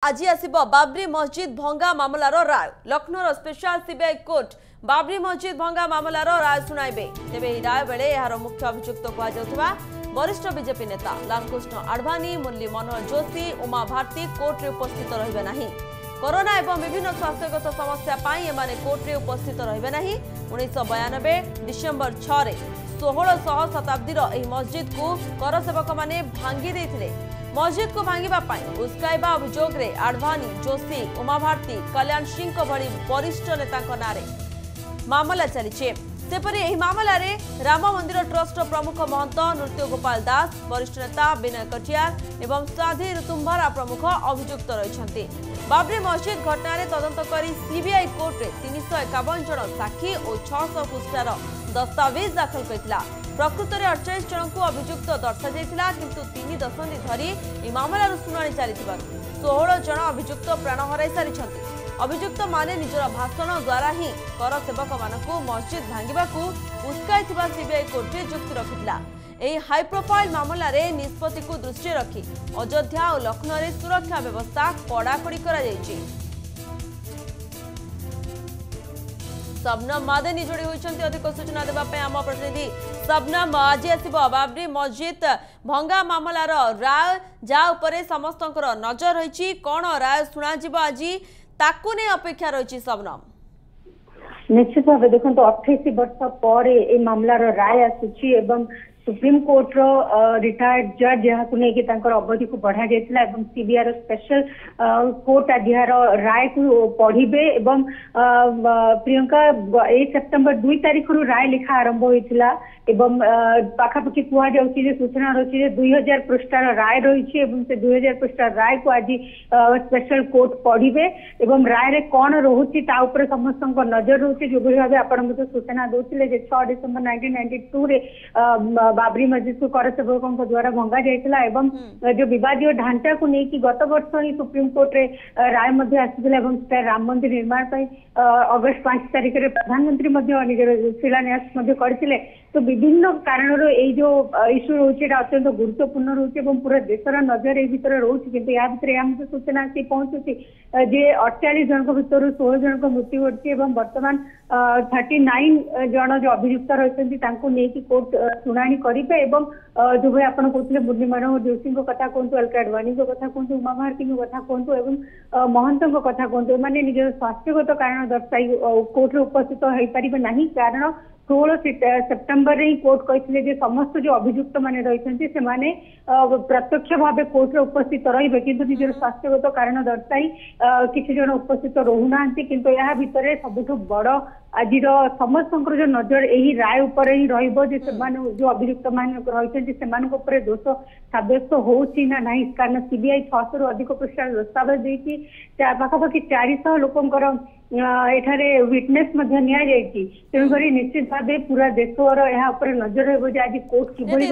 आज आसिबो बाबरी मस्जिद भंगा मामलार राय। Lucknow special CBI court Babri Masjid भंगा मामलार राय सुनाइबे। तेबे एही राय बेले यार मुख्य अभियुक्त कहुवा वरिष्ठ बीजेपी नेता लालकृष्ण आडवाणी, मुरली मनोहर जोशी, उमा भारती कोर्ट रे उपस्थित रहिबे नाही। कोरोना एवं विभिन्न स्वास्थ्यगत समस्या पाई एमाने कोर्ट रे उपस्थित रहिबे नाही। 1992 डिसेंबर 6 रे 1600 शताब्दीर एही मस्जिद को कर सेवक माने भांगी देथिले। मस्जिद को भांगिबा पाई उस्काइबा अभियोग रे आडवाणी, जोशी, उमा भारती, कल्याण सिंह को भली वरिष्ठ नेता नारे मामला चलीचे। सेपरि एही मामला रे राम मंदिर ट्रस्ट प्रमुख महंत नृत्य गोपाल दास, वरिष्ठ नेता विनय कटियार एवं साधी ऋतुंभरा प्रमुख अभियुक्त रहिछन्ति। बाबरी मस्जिद घटना रे तदंत करी सीबीआई कोर्ट रे 351 जन साक्षी और 600 पृष्ठार दस्तावेज दाखल करथिला। प्रकृत में 48 जन को अभियुक्त दर्शा जाइथिला, किंतु 3 दशंधि धरी ए मामलार शुनाणी चलीथिबार 16 जन अभियुक्त प्राण हराई सारिछन्ति। अभियुक्त माने निजर भाषण द्वारा ही कर सेवक मानकु मस्जिद भांगिबाकू उस्काइथिबा सीबीआई कोर्ट रे जुक्ति रखिथिला। एही हाई प्रोफाइल मामला रे निष्पत्ति को दृष्टि रखी अयोध्या और लखनऊ रे सुरक्षा व्यवस्था कड़ाकड़ी करा जायछि। शबनम मादेनी जोड़ी होइछन्ति अधिक सूचना देबा पे आम प्रतिनिधि शबनम। आज आसिबो बाबरी मस्जिद भंगा मामलार राय जा उपरे समस्तंकर नजर रहिछि, कोन राय सुना जिवो आज ताकू ने अपेक्षा रहिछि शबनम? निश्चित भाव देखो 28 वर्ष पर ए मामलार राय आसुछि एवं सुप्रीम कोर्ट रो रिटायर्ड जज यहाँ को लेकिन अवधि को बढ़ा जाइए। सीबीआई स्पेशल कोर्ट आज यार राय को पढ़े एवं प्रियंका 1 सेप्टेम्बर 2 तारीख रु राय लिखा आरंभ होता एवं पाखापाखि कहुच्छे सूचना रही 2000 पृष्ठार राय रही। 2000 पृष्ठार राय को आज स्पेशल कोर्ट पढ़े एवं राय रे कौन रोचे समस्त नजर रोचे। जो भाव आप सूचना दूसरे 6 डिसेम्बर 1992 रे बाबरी मस्जिद को कर सेवकों द्वारा भंगा जाइଥିଲା एवं जो विवादीय ढांचा को लेकिन गत वर्ष ही सुप्रीम कोर्ट रे राय मध्य आसीथिला एवं राम मंदिर निर्माण पर अगस्त 5 तारिख रे प्रधानमंत्री मध्य निजर शिलान्यास मध्य करथिले। तो विभिन्न कारणर ये जो इश्यू रोचे अत्यंत गुरुत्वपूर्ण रोचे एवं पूरा देशर नजर ए भीतर रोचे। किंतु या भीतर आम सूचना आसी पहुंचुची जे 48 जन भीतर 16 जन मृत्यु घटी एवं वर्तमान 39 जन जो अभियुक्त रही कोर्ट शुणाणी करेंगे। एवं जो भाई आप कहते मुरली मनोहर जोशी कथा कहतु, अलका आडवाणी कथा कहतु, उमा भारती कथा कहतु एवं महंत कथा कहतु, मैंने निज स्वास्थ्यगत कारण दर्शाई कोर्ट उपस्थित हो पारे ना। कारण 16 सेप्टेम्बर रे कोर्ट कहते समस्त जो अभियुक्त माने रही प्रत्यक्ष भाव कोर्ट उपस्थित रही किंतु निजर स्वास्थ्यगत कारण दर्शाई किसी जन उपस्थित रहूना। किंतु यह भितर सबुठ बड़ आज समस्त जो नजर यही राय उपर ही जो अभियुक्त मान रही दोष सब्यस्त होना ना। कारण सीबीआई 600 रु अधिक पृष्ठार दस्तावेज देती पाखापाखि 400 लोकंकर एठारे विटनेस तेणुक निश्चित भाव पूरा देशर नजर रही आज कोर्ट किभली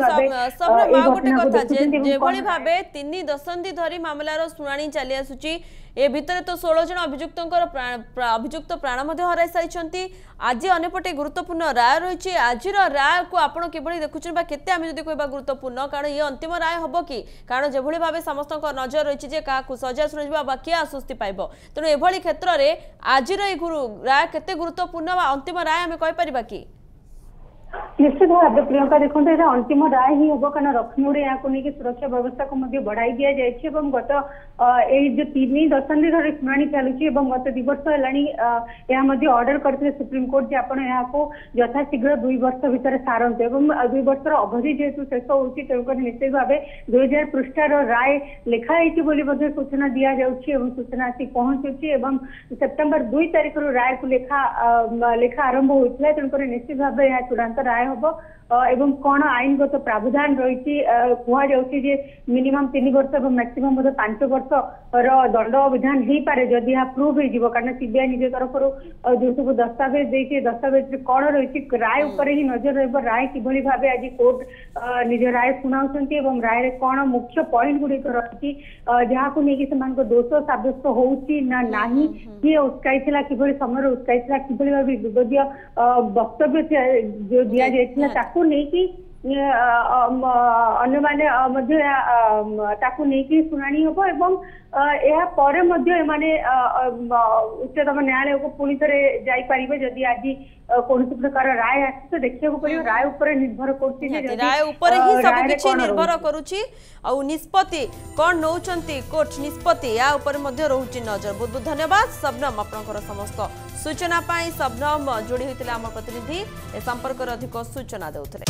भाव 3 दशंधि धरी मामलार शुणाणी चली आसुची। ए भितर तो 16 जन अभियुक्त प्राण हराई सारी। आज अनेपटे गुरुत्वपूर्ण राय रही। आज राय को आपण किभली देखुछन बा केते आमे जदि कहबा गुरुत्वपूर्ण, कारण ये अंतिम राय हबो कि कारण जेभली भाबे समस्त नजर रही जे काकू सजा सुनिबा बा किया आश्वस्ति पाइबो। तेणु एभली क्षेत्र रे आज राय केते गुरुत्वपूर्ण बा अंतिम राय आमे कहि परिबा कि? निश्चित भाव प्रियंका देखो ये अंतिम राय ही हम कारण लखनऊ यहाँ को लेकिन सुरक्षा व्यवस्था को बढ़ाई दि जाए। गत जो 3 दशंधि धरी शुणाणी चलुची गत 2 वर्ष है ऑर्डर करते सुप्रीम कोर्ट जे आप यथाशीघ्र 2 वर्ष भितर सारंतु एवं 2 वर्षर अवधि जेहेतु शेष होती तेणुक निश्चित भाव 2000 पृष्ठार राय लिखाई सूचना दि जाऊँगी सूचना आसी पहुंचुची। सेप्टेम्बर 2 तारीख रु राय को लेखा आरंभ होता तेणुक निश्चित भाव यह चूड़ांत राय हम एवं कौन आईनगत प्रावधान रही कहुच्छे मिनिमम 3 वर्ष और मैक्सिमम 5 वर्ष दंड विधान हो पारे जदि यह प्रूव हो। कारण सीबीआई निज तरफ जो सब दस्तावेज देती दस्तावेज कौन रही राय उपर ही नजर रही राय किभली भाव आज कोर्ट निज राय शुणाउछन्ति एवं राय रे कौन मुख्य पॉइंट गुड़िक रही जहाँ को लेकिन दोष सब्यस्त होउछि ना नाही किए उस्काइथिला किभली समय उस्काइथिला किभली भाव विवादीय वक्तव्य जो दिया जाइथिला ताकू नहीं कि अन्य माने ताकू नहीं शुणाणी हम एवं या परे माने उच्चतम न्यायालय को पुणी थे जापारे जदि आज कौन प्रकार राय आस तो देखा पड़ो राय उपर निर्भर कर राय उपर ही सब किछि निर्भर करूची आ निष्पत्ति कोन नौचंती कोर्ट निष्पत्ति या उपर मध्ये रहउची नजर। बहुत बहुत धन्यवाद शबनम आपनकर समस्त सूचना पाई। शबनम जोड़ी होइतिले आम प्रतिनिधि ए संपर्क अधिक सूचना देउथिले।